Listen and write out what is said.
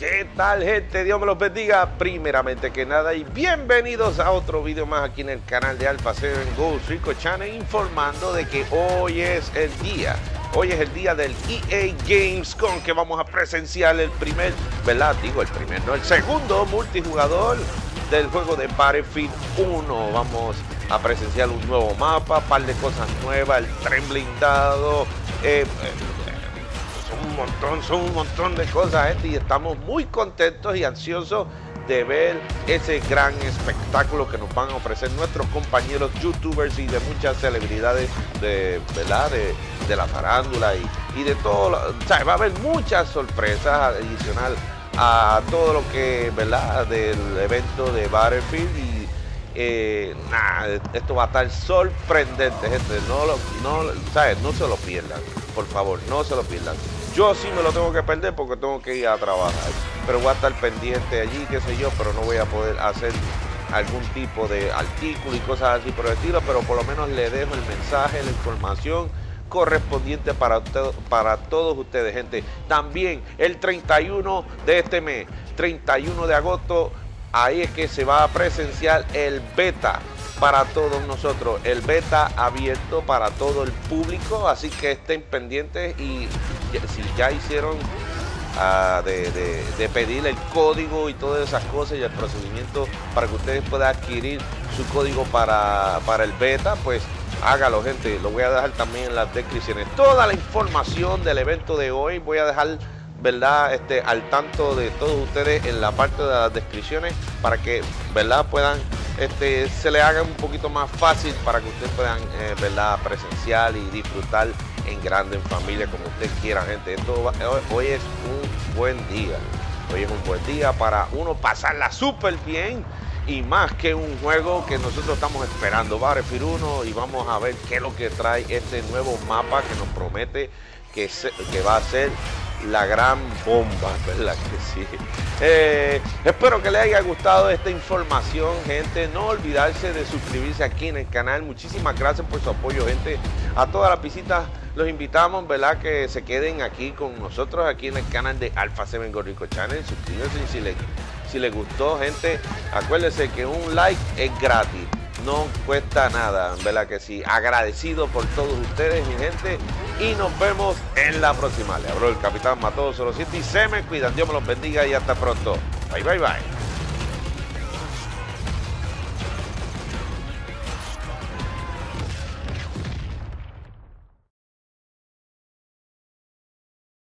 ¿Qué tal, gente? Dios me los bendiga primeramente que nada y bienvenidos a otro video más aquí en el canal de Alpha 7 Ghost Rico Channel, informando de que hoy es el día del EA Gamescom, que vamos a presenciar el primer, ¿verdad? Digo el primer, no, el segundo multijugador del juego de Battlefield 1. Vamos a presenciar un nuevo mapa, un par de cosas nuevas, el tren blindado, son un montón de cosas, gente, y estamos muy contentos y ansiosos de ver ese gran espectáculo que nos van a ofrecer nuestros compañeros youtubers y de muchas celebridades ¿verdad? de la farándula y de todo, o sea, va a haber muchas sorpresas adicional a todo lo que, ¿verdad? Del evento de Battlefield y esto va a estar sorprendente, gente. No se lo pierdan, por favor, no se lo pierdan. Yo sí me lo tengo que perder porque tengo que ir a trabajar, pero voy a estar pendiente allí, qué sé yo, pero no voy a poder hacer algún tipo de artículo y cosas así por el estilo, pero por lo menos le dejo el mensaje, la información correspondiente para todos ustedes, gente. También el 31 de este mes, 31 de agosto, ahí es que se va a presenciar el beta para todos nosotros, el beta abierto para todo el público, así que estén pendientes y si ya hicieron de pedir el código y todas esas cosas y el procedimiento para que ustedes puedan adquirir su código para el beta, pues hágalo, gente. Lo voy a dejar también en las descripciones. Toda la información del evento de hoy voy a dejar, ¿verdad? Al tanto de todos ustedes en la parte de las descripciones para que, ¿verdad? Puedan, se le haga un poquito más fácil para que ustedes puedan, ¿verdad? Presenciar y disfrutar en grande, en familia, como usted quiera, gente. Hoy es un buen día. Hoy es un buen día para uno pasarla súper bien. Y más que un juego que nosotros estamos esperando, Battlefield 1, y vamos a ver qué es lo que trae este nuevo mapa que nos promete que va a ser la gran bomba, ¿verdad que sí? Espero que les haya gustado esta información, gente. No olvidarse de suscribirse aquí en el canal. Muchísimas gracias por su apoyo, gente. A todas las visitas los invitamos, ¿verdad? Que se queden aquí con nosotros, aquí en el canal de Alpha 7 Ghost Rico Channel. Suscríbanse si les gustó, gente. Acuérdense que un like es gratis. No cuesta nada, ¿verdad que sí? Agradecido por todos ustedes, mi gente. Y nos vemos en la próxima. Le habló el Capitán Mató 07 y se me cuidan. Dios me los bendiga y hasta pronto. Bye, bye, bye.